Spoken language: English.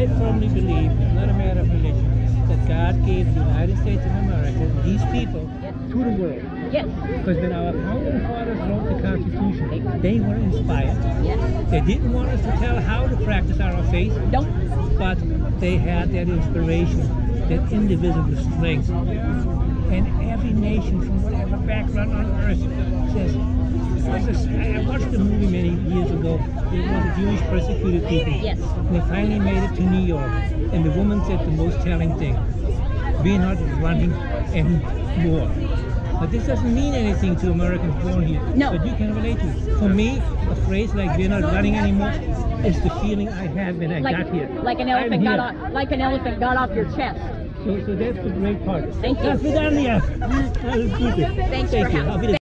I firmly believe, it's not a matter of religion, that God gave the United States of America, these people, to the world. Yes. Because when our founding fathers wrote the Constitution, they were inspired. Yes. They didn't want us to tell how to practice our faith, Nope. but they had that inspiration, that indivisible strength. And every nation from whatever background on earth says, I watched a movie many years ago. It was a Jewish persecuted people. Yes. And they finally made it to New York. And the woman said the most telling thing, we're not running anymore. But this doesn't mean anything to Americans born here. No. But you can relate to it. For me, a phrase like we're not running anymore is the feeling I had when I got here. Like an elephant got off your chest. So that's the great part. Thank you. That's the Thank Thanks for having me.